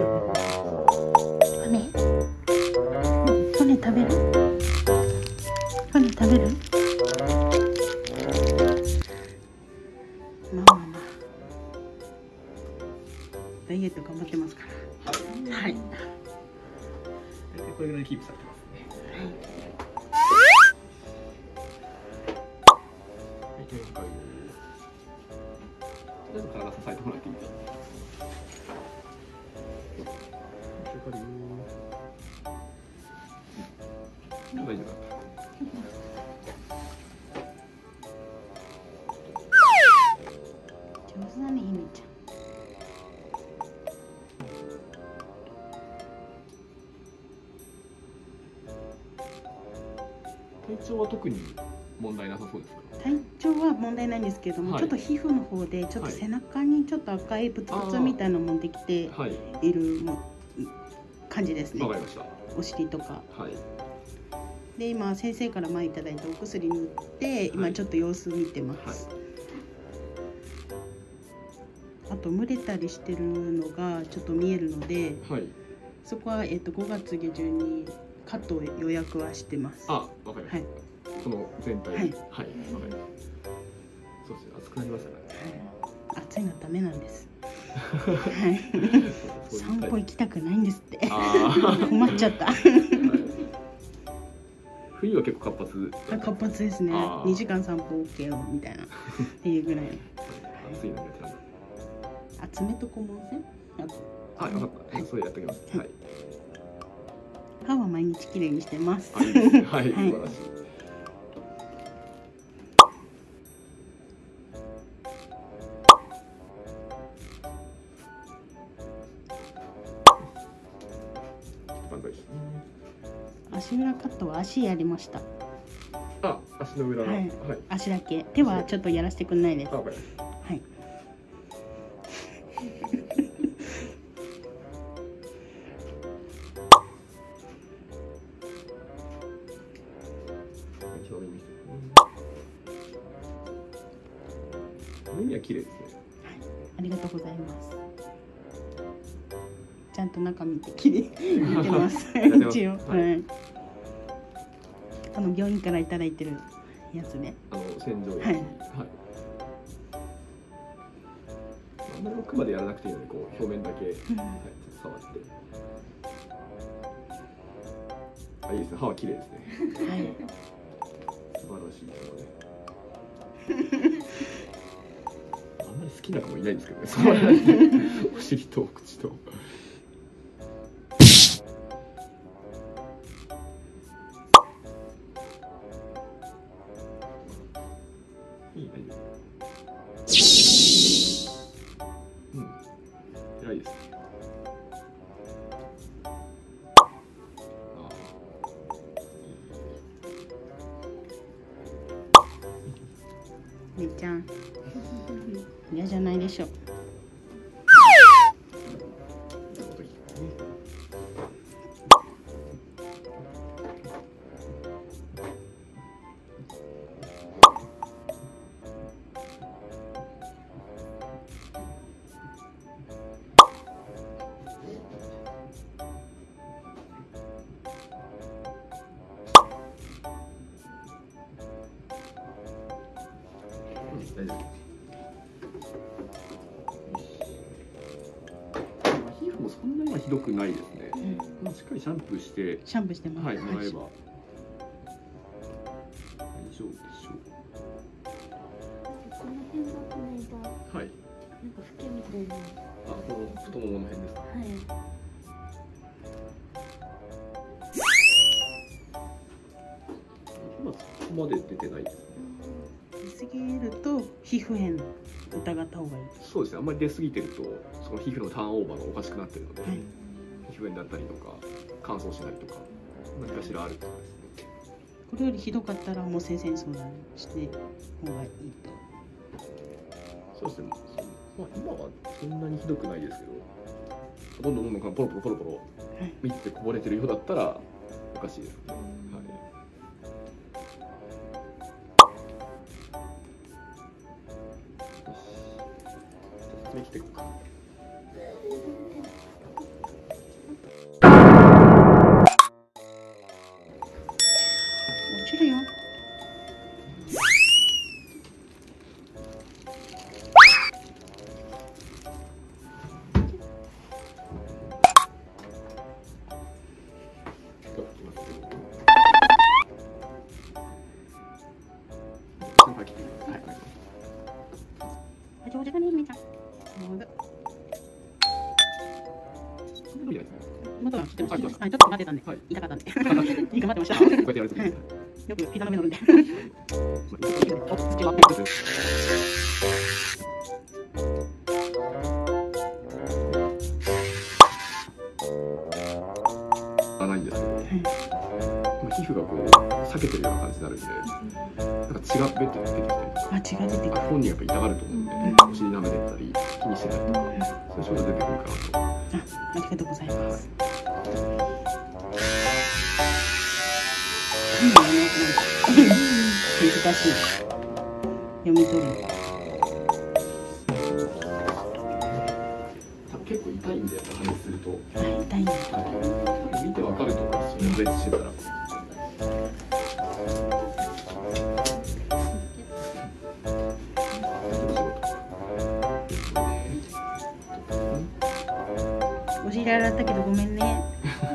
骨食べる？骨食べる？まあまあまあ、ダイエット頑張ってますから。はい。 これぐらいキープされてますね。はい。限界を。とりあえず体支えてもらっていいですか。大丈夫だった。 上手だね、ひめちゃん。 体調は特に問題なさそうですか。 体調は問題ないんですけれども、ちょっと皮膚の方でちょっと背中にちょっと赤いブツブツみたいなのもできている感じですね。 わかりました。 お尻とか。 はい。 で今先生から前いただいたお薬塗って今ちょっと様子見てます。あと蒸れたりしてるのがちょっと見えるので、そこは5月下旬にカットを予約はしてます。 あ、わかりました。この全体、はい、わかります。そうですね、暑くなりましたね。 暑いのダメなんです。はい。散歩行きたくないんですって。困っちゃった。 冬は結構活発ですね。2時間散歩 OK よみたいなっていうぐらい。 暑いので。 爪と肛門腺？ あ、分かった。それやっておきます。はい。 歯は毎日きれいにしてます。 はい、素晴らしい。 足裏カットは足やりました。 あ、足の裏の。はい。 足だけ。手はちょっとやらせてくれないです。はい。 耳は綺麗ですね。 ありがとうございます。ちゃんと中見て綺麗見てます。一応、病院からいただいてるやつね。 洗浄液。はい。あんまり奥までやらなくていいので、こう表面だけ触って。あ、いいですね。歯は綺麗ですね。はい。素晴らしいですね。あんまり好きな子もいないんですけどね。触らないで。お尻と口と。いいね。うん。偉いですね。 めいちゃん。嫌じゃないでしょ。 大丈夫。皮膚もそんなにはひどくないですね。しっかりシャンプーして。 シャンプーしてます。 はい、もらえば。大丈夫でしょう。 この辺がこの間。はい。なんかフケみたいな。 あ、この太ももの辺ですか。はい。今そこまで出てないですね。 出過ぎると皮膚炎疑った方がいい。 そうですね。あんまり出過ぎてるとその皮膚のターンオーバーがおかしくなってるので、皮膚炎だったりとか乾燥しないとか何かしらあるとかですね。 これよりひどかったらもう先生に相談して方がいいと。 そうですね。まあ今はそんなにひどくないですけど、どんどんポロポロ見てこぼれてるようだったらおかしいですね。はい。説明していこうか。 伸びないですね。 まだ知ってます。ちょっと待ってたんで、痛かったんで。いいか待ってました。 こうやってやると。 よく膝の上乗るんで。 ないんですけど、皮膚がこう裂けてるような感じになるんで、なんか血が出てきたりとか、 血が出てくる。 本人やっぱ痛がると思うんで、お尻舐めてたり気にしてたりとか、そういう症状出てくるかなと。 ありがとうございます。難しい。読み取る。 結構痛いんで、加熱すると。 痛いんだ。 見てわかると思うんですよ、熱してたら。 お尻洗ったけどごめんね。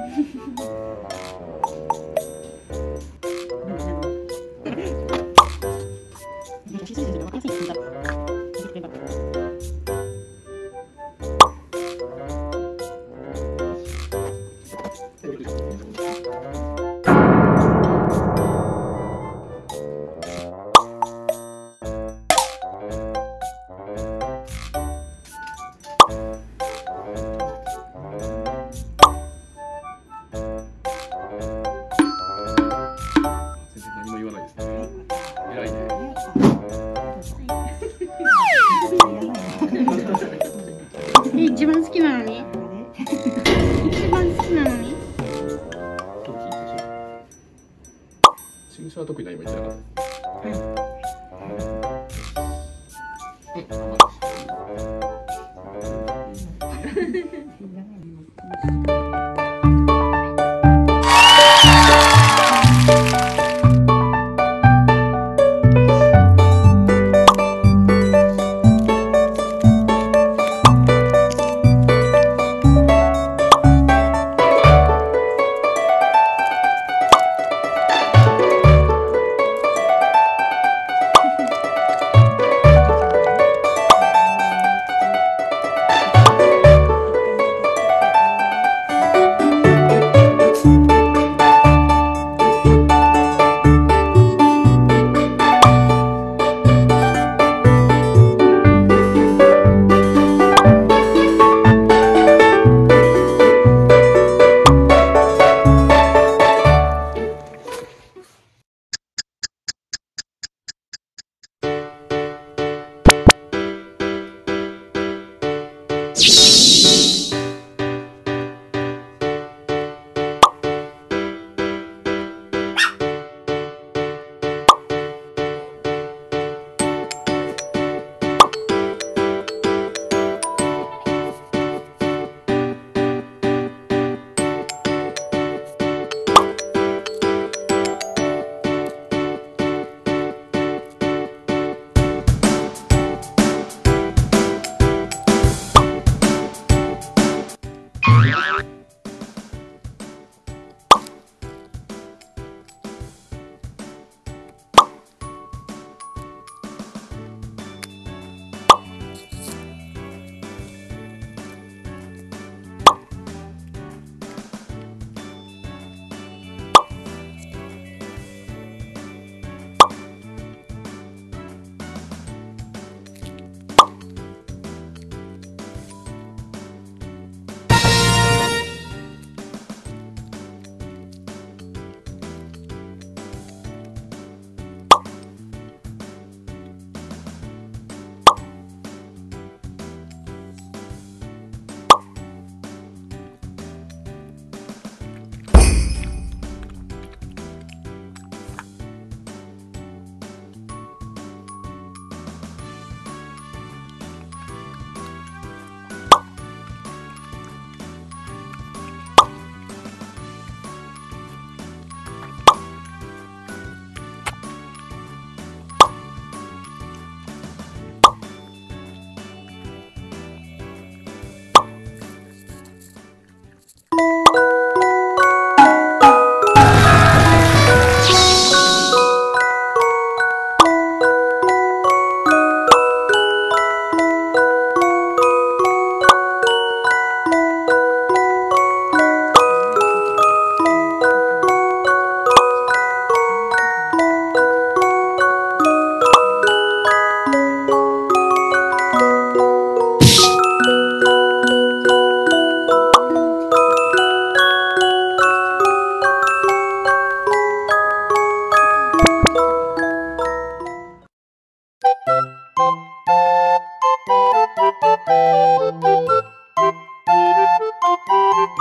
一番好きなのに一番好きなのに注射は特に何も言ってなかった。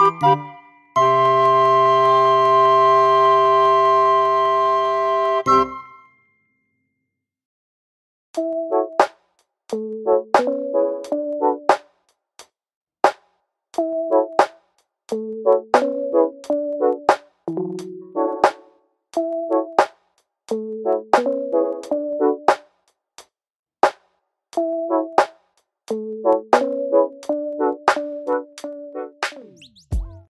you